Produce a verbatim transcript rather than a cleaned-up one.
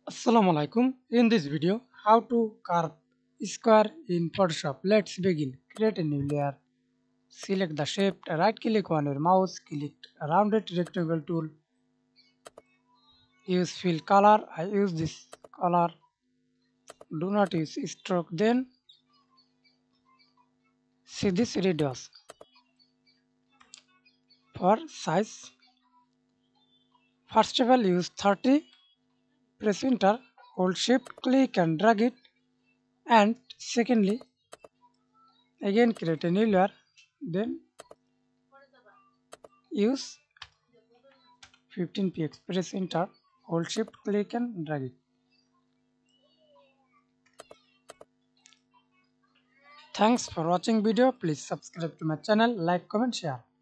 Assalamu alaikum. In this video, how to carve square in Photoshop. Let's begin. Create a new layer. Select the shape. Right click on your mouse. Click rounded rectangle tool. Use fill color. I use this color. Do not use stroke. Then see this radius. For size, first of all use thirty. Press enter. Hold shift. Click and drag it. And secondly, again create a new layer. Then use fifteen p x. Press enter, hold shift, click and drag it. Thanks for watching video. Please subscribe to my channel, like, comment, share.